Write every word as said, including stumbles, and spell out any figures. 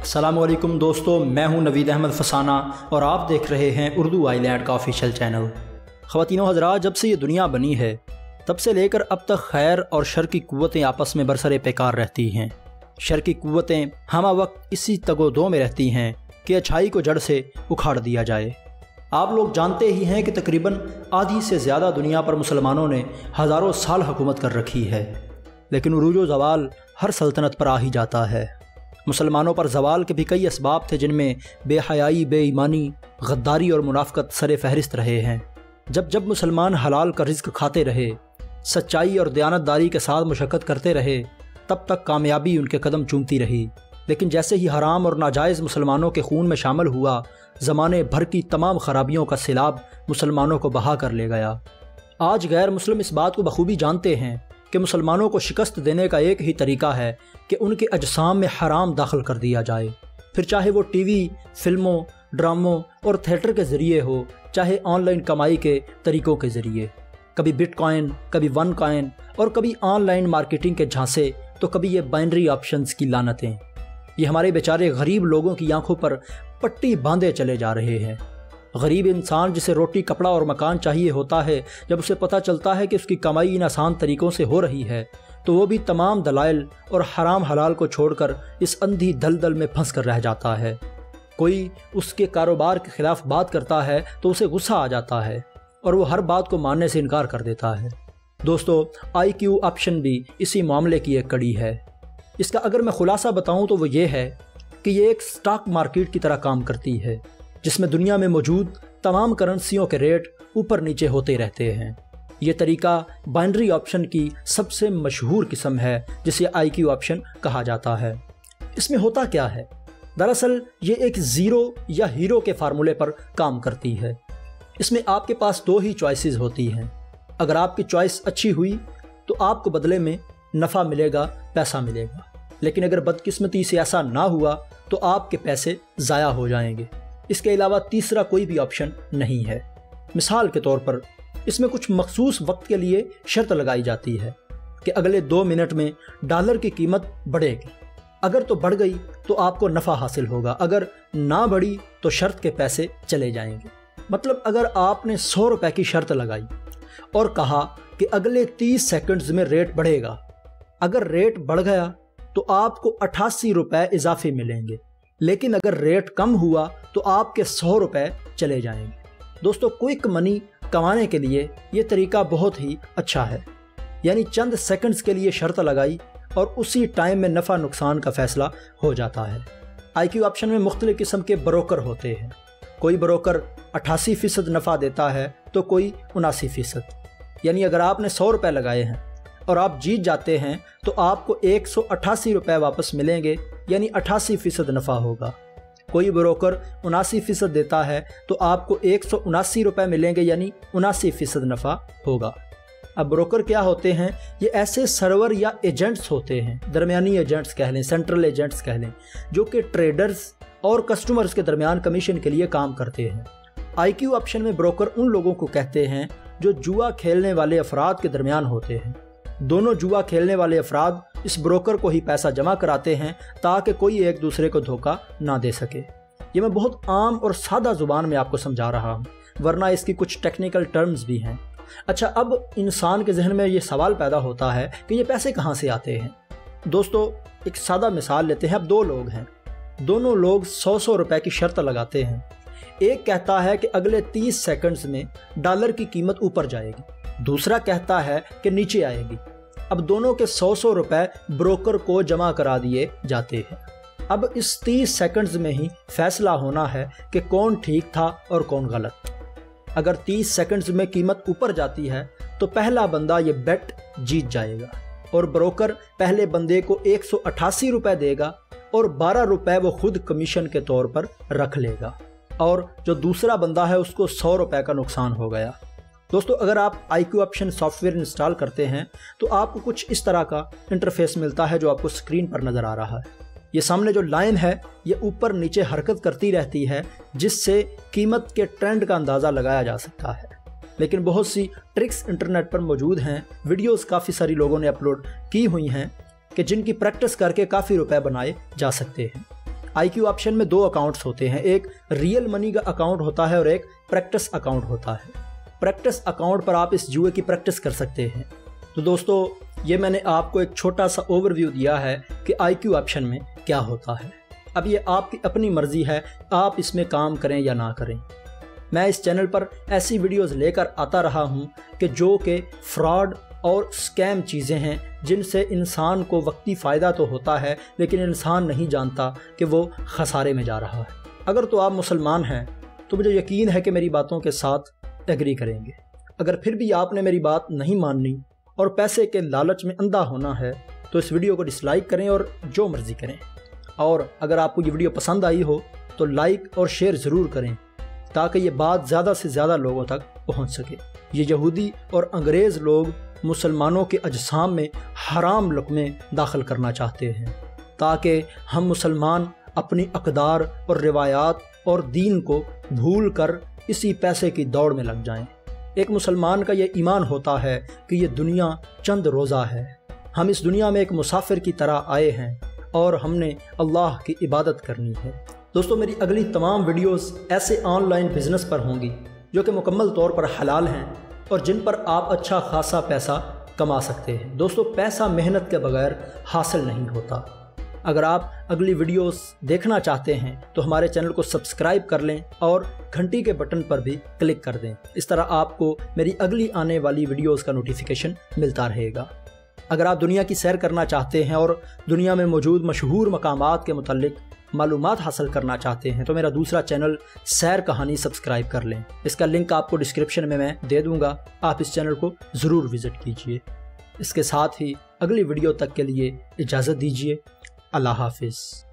अस्सलाम वालेकुम दोस्तों, मैं हूं नवीद अहमद फसाना और आप देख रहे हैं उर्दू आइलैंड का ऑफिशियल चैनल। ख़वातीनो हज़रात, जब से ये दुनिया बनी है तब से लेकर अब तक खैर और शर की क़ुव्वतें आपस में बरसरे पैकार रहती हैं। शर की क़ुव्वतें हमा वक्त इसी तगोदो में रहती हैं कि अच्छाई को जड़ से उखाड़ दिया जाए। आप लोग जानते ही हैं कि तकरीबन आधी से ज़्यादा दुनिया पर मुसलमानों ने हज़ारों साल हुकूमत कर रखी है, लेकिन उरूज व ज़वाल हर सल्तनत पर आ ही जाता है। मुसलमानों पर ज़वाल के भी कई असबाब थे, जिनमें बेहयाई, बेईमानी, गद्दारी और मुनाफ़क़त सरे फहरिस्त रहे हैं। जब जब मुसलमान हलाल का रिज़्क़ खाते रहे, सच्चाई और दयानतदारी के साथ मुशक्क़त करते रहे, तब तक कामयाबी उनके कदम चूमती रही। लेकिन जैसे ही हराम और नाजायज़ मुसलमानों के खून में शामिल हुआ, ज़माने भर की तमाम ख़राबियों का सैलाब मुसलमानों को बहा कर ले गया। आज गैर मुस्लिम इस बात को बखूबी जानते हैं कि मुसलमानों को शिकस्त देने का एक ही तरीका है कि उनके अजसाम में हराम दाखिल कर दिया जाए, फिर चाहे वो टीवी, फिल्मों, ड्रामों और थिएटर के ज़रिए हो, चाहे ऑनलाइन कमाई के तरीक़ों के ज़रिए। कभी बिटकॉइन, कभी वन कॉइन और कभी ऑनलाइन मार्केटिंग के झांसे, तो कभी ये बाइनरी ऑप्शंस की लानतें। ये हमारे बेचारे गरीब लोगों की आंखों पर पट्टी बांधे चले जा रहे हैं। गरीब इंसान जिसे रोटी, कपड़ा और मकान चाहिए होता है, जब उसे पता चलता है कि उसकी कमाई इन आसान तरीक़ों से हो रही है, तो वो भी तमाम दलाइल और हराम हलाल को छोड़कर इस अंधी दलदल में फंस कर रह जाता है। कोई उसके कारोबार के ख़िलाफ़ बात करता है तो उसे गुस्सा आ जाता है और वो हर बात को मानने से इनकार कर देता है। दोस्तों, आई क्यू ऑप्शन भी इसी मामले की एक कड़ी है। इसका अगर मैं खुलासा बताऊं तो वो ये है कि ये एक स्टॉक मार्केट की तरह काम करती है, जिसमें दुनिया में मौजूद तमाम करेंसियों के रेट ऊपर नीचे होते रहते हैं। ये तरीका बाइनरी ऑप्शन की सबसे मशहूर किस्म है, जिसे आई क्यू ऑप्शन कहा जाता है। इसमें होता क्या है? दरअसल ये एक ज़ीरो या हीरो के फार्मूले पर काम करती है। इसमें आपके पास दो ही चॉइसेस होती हैं। अगर आपकी चॉइस अच्छी हुई तो आपको बदले में नफ़ा मिलेगा, पैसा मिलेगा। लेकिन अगर बदकिस्मती से ऐसा ना हुआ तो आपके पैसे ज़ाया हो जाएंगे। इसके अलावा तीसरा कोई भी ऑप्शन नहीं है। मिसाल के तौर पर इसमें कुछ मखसूस वक्त के लिए शर्त लगाई जाती है कि अगले दो मिनट में डॉलर की कीमत बढ़ेगी। अगर तो बढ़ गई तो आपको नफ़ा हासिल होगा, अगर ना बढ़ी तो शर्त के पैसे चले जाएंगे। मतलब अगर आपने सौ रुपये की शर्त लगाई और कहा कि अगले तीस सेकंड्स में रेट बढ़ेगा, अगर रेट बढ़ गया तो आपको अट्ठासी रुपये इजाफे मिलेंगे, लेकिन अगर रेट कम हुआ तो आपके सौ रुपये चले जाएंगे। दोस्तों, क्विक मनी कमाने के लिए ये तरीका बहुत ही अच्छा है। यानी चंद सेकंड्स के लिए शर्त लगाई और उसी टाइम में नफ़ा नुकसान का फैसला हो जाता है। आई क्यू ऑप्शन में मुख्तलिफ किस्म के ब्रोकर होते हैं। कोई ब्रोकर अट्ठासी फ़ीसद नफ़ा देता है तो कोई उनासी फ़ीसद। यानी अगर आपने सौ रुपये लगाए हैं और आप जीत जाते हैं तो आपको एक सौ अट्ठासी रुपये वापस मिलेंगे, यानी अट्ठासी फ़ीसद नफ़ा होगा। कोई ब्रोकर उनासी फ़ीसद देता है तो आपको एक सौ उनासी रुपये मिलेंगे, यानी उनासी फ़ीसद नफ़ा होगा। अब ब्रोकर क्या होते हैं? ये ऐसे सर्वर या एजेंट्स होते हैं, दरमियानी एजेंट्स कह लें, सेंट्रल एजेंट्स कह लें, जो कि ट्रेडर्स और कस्टमर्स के दरमियान कमीशन के लिए काम करते हैं। आई क्यू ऑप्शन में ब्रोकर उन लोगों को कहते हैं जो जुआ खेलने वाले अफराद के दरमियान होते हैं। दोनों जुआ खेलने वाले अफराद इस ब्रोकर को ही पैसा जमा कराते हैं ताकि कोई एक दूसरे को धोखा ना दे सके। ये मैं बहुत आम और सादा ज़ुबान में आपको समझा रहा हूँ, वरना इसकी कुछ टेक्निकल टर्म्स भी हैं। अच्छा, अब इंसान के जहन में ये सवाल पैदा होता है कि ये पैसे कहाँ से आते हैं। दोस्तों, एक सादा मिसाल लेते हैं। अब दो लोग हैं, दोनों लोग सौ सौ रुपये की शर्त लगाते हैं। एक कहता है कि अगले तीस सेकंड्स में डॉलर की कीमत ऊपर जाएगी, दूसरा कहता है कि नीचे आएगी। अब दोनों के सौ सौ रुपये ब्रोकर को जमा करा दिए जाते हैं। अब इस तीस सेकंड्स में ही फैसला होना है कि कौन ठीक था और कौन गलत। अगर तीस सेकंड्स में कीमत ऊपर जाती है तो पहला बंदा ये बेट जीत जाएगा और ब्रोकर पहले बंदे को एक सौ अट्ठासी रुपये देगा और बारह रुपये वो खुद कमीशन के तौर पर रख लेगा, और जो दूसरा बंदा है उसको सौ रुपये का नुकसान हो गया। दोस्तों, अगर आप I Q option software install करते हैं तो आपको कुछ इस तरह का इंटरफेस मिलता है जो आपको स्क्रीन पर नज़र आ रहा है। ये सामने जो लाइन है ये ऊपर नीचे हरकत करती रहती है, जिससे कीमत के ट्रेंड का अंदाज़ा लगाया जा सकता है। लेकिन बहुत सी ट्रिक्स इंटरनेट पर मौजूद हैं, वीडियोस काफ़ी सारी लोगों ने अपलोड की हुई हैं कि जिनकी प्रैक्टिस करके काफ़ी रुपए बनाए जा सकते हैं। آئی کیو آپشن میں دو اکاؤنٹس ہوتے ہیں، ایک ریئل منی کا اکاؤنٹ ہوتا ہے اور ایک پریکٹس اکاؤنٹ ہوتا ہے۔ پریکٹس اکاؤنٹ پر آپ اس جوئے کی پریکٹس کر سکتے ہیں۔ تو دوستو یہ میں نے آپ کو ایک چھوٹا سا اوور ویو دیا ہے کہ آئی کیو آپشن میں کیا ہوتا ہے۔ اب یہ آپ کی اپنی مرضی ہے، آپ اس میں کام کریں یا نہ کریں۔ میں اس چینل پر ایسی ویڈیوز لے کر آتا رہا ہوں کہ جو کہ فراڈ اور سکیم چیزیں ہیں، جن سے انسان کو وقتی فائدہ تو ہوتا ہے لیکن انسان نہیں جانتا کہ وہ خسارے میں جا رہا ہے۔ اگر تو آپ مسلمان ہیں تو مجھے یقین ہے کہ میری باتوں کے ساتھ ایگری کریں گے۔ اگر پھر بھی آپ نے میری بات نہیں ماننی اور پیسے کے لالچ میں اندھا ہونا ہے تو اس ویڈیو کو ڈس لائک کریں اور جو مرضی کریں، اور اگر آپ کو یہ ویڈیو پسند آئی ہو تو لائک اور شیئر ضرور کریں تاکہ یہ بات زیادہ سے زیادہ لوگوں تک پہنچ سکے۔ یہ یہودی اور انگریز لوگ مسلمانوں کے اجسام میں حرام لقمے داخل کرنا چاہتے ہیں تاکہ ہم مسلمان اپنی اقدار اور روایات اور دین کو بھول کر اسی پیسے کی دوڑ میں لگ جائیں۔ ایک مسلمان کا یہ ایمان ہوتا ہے کہ یہ دنیا چند روزہ ہے، ہم اس دنیا میں ایک مسافر کی طرح آئے ہیں اور ہم نے اللہ کی عبادت کرنی ہے۔ دوستو میری اگلی تمام ویڈیوز ایسے آن لائن بزنس پر ہوں گی جو کہ مکمل طور پر حلال ہیں اور جن پر آپ اچھا خاصا پیسہ کما سکتے ہیں۔ دوستو پیسہ محنت کے بغیر حاصل نہیں ہوتا۔ اگر آپ اگلی ویڈیوز دیکھنا چاہتے ہیں تو ہمارے چینل کو سبسکرائب کر لیں اور گھنٹی کے بٹن پر بھی کلک کر دیں، اس طرح آپ کو میری اگلی آنے والی ویڈیوز کا نوٹیفیکیشن ملتا رہے گا۔ اگر آپ دنیا کی سیر کرنا چاہتے ہیں اور دنیا میں موجود مشہور مقامات کے متعلق معلومات حاصل کرنا چاہتے ہیں تو میرا دوسرا چینل سیر کہانی سبسکرائب کر لیں، اس کا لنک آپ کو ڈسکرپشن میں میں دے دوں گا، آپ اس چینل کو ضرور وزٹ کیجئے۔ اس کے ساتھ ہی اگلی ویڈیو تک کے لیے اجازت دیجیے، اللہ حافظ۔